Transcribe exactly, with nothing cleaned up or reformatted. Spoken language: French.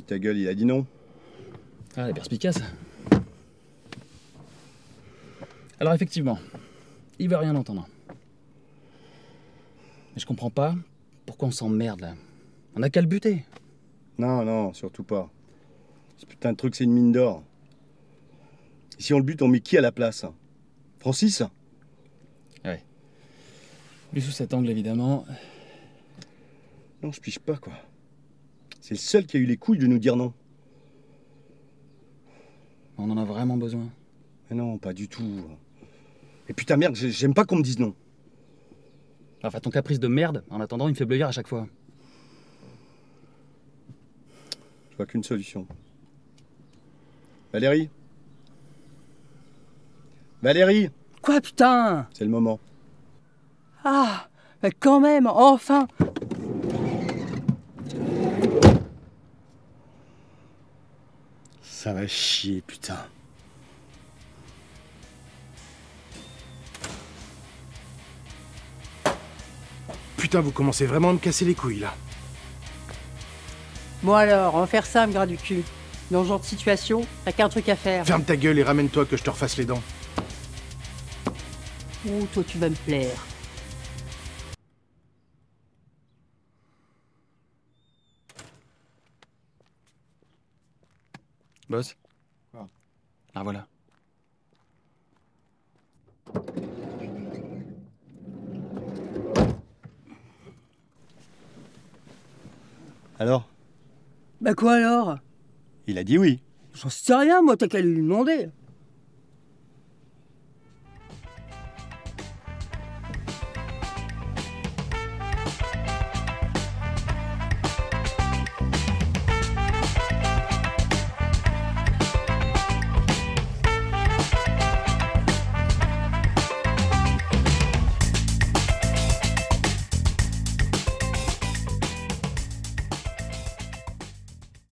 ta gueule, il a dit non. Ah, elle est perspicace. Alors effectivement, il veut rien entendre. Mais je comprends pas pourquoi on s'emmerde là. On a qu'à le buter. Non, non, surtout pas. Ce putain de truc, c'est une mine d'or. Et si on le bute, on met qui à la place? Francis? Ouais. Vu sous cet angle, évidemment. Non, je pige pas, quoi. C'est le seul qui a eu les couilles de nous dire non. On en a vraiment besoin. Mais non, pas du tout. Et putain, merde, j'aime pas qu'on me dise non. Enfin, ton caprice de merde, en attendant, il me fait bleuir à chaque fois. Je vois qu'une solution. Valérie? Valérie? Quoi, putain? C'est le moment. Ah, mais quand même, enfin! Ça va chier, putain. Putain, vous commencez vraiment à me casser les couilles, là. Bon alors, on va faire ça, me gras du cul. Dans ce genre de situation, t'as qu'un truc à faire. Ferme ta gueule et ramène-toi que je te refasse les dents. Oh, toi, tu vas me plaire. Boss? Quoi? Ah voilà. Alors? Bah quoi alors? Il a dit oui. J'en sais rien, moi, t'as qu'à lui demander.